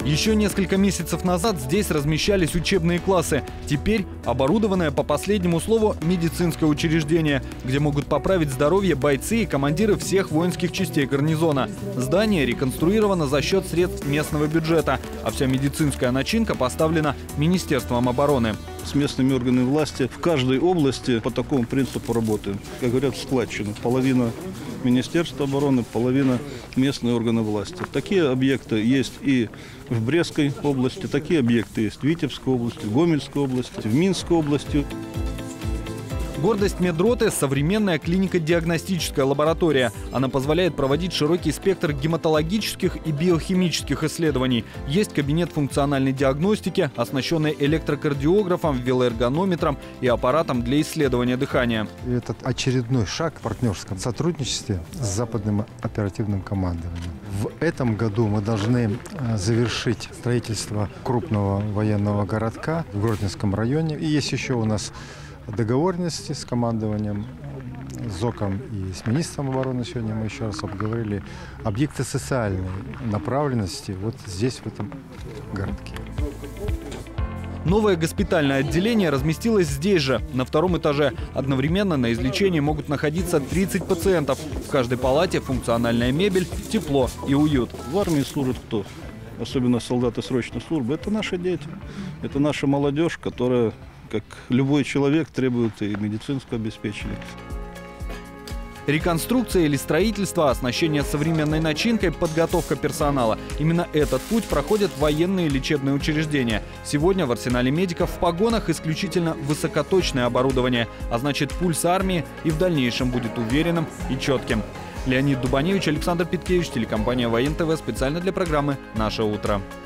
Еще несколько месяцев назад здесь размещались учебные классы. Теперь оборудованное по последнему слову медицинское учреждение, где могут поправить здоровье бойцы и командиры всех воинских частей гарнизона. Здание реконструировано за счет средств местного бюджета, а вся медицинская начинка поставлена Министерством обороны. С местными органами власти в каждой области по такому принципу работаем. Как говорят, в складчину. Половина Министерства обороны, половина местные органы власти. Такие объекты есть и в Брестской области, такие объекты есть в Витебской области, в Гомельской области, в Минской области. Гордость медроты – современная клинико-диагностическая лаборатория. Она позволяет проводить широкий спектр гематологических и биохимических исследований. Есть кабинет функциональной диагностики, оснащенный электрокардиографом, велоэргонометром и аппаратом для исследования дыхания. Это очередной шаг в партнерском сотрудничестве с западным оперативным командованием. В этом году мы должны завершить строительство крупного военного городка в Гродненском районе. И есть еще у нас договоренности с командованием, с ЗОКом и с министром обороны. Сегодня мы еще раз обговорили объекты социальной направленности вот здесь, в этом городке. Новое госпитальное отделение разместилось здесь же, на втором этаже. Одновременно на излечении могут находиться 30 пациентов. В каждой палате функциональная мебель, тепло и уют. В армии служит кто? Особенно солдаты срочной службы. Это наши дети, это наша молодежь, которая, как любой человек, требует и медицинского обеспечения. Реконструкция или строительство, оснащение современной начинкой, подготовка персонала. Именно этот путь проходят военные лечебные учреждения. Сегодня в арсенале медиков в погонах исключительно высокоточное оборудование, а значит, пульс армии и в дальнейшем будет уверенным и четким. Леонид Дубаневич, Александр Питкевич, телекомпания ВоенТВ, специально для программы «Наше утро».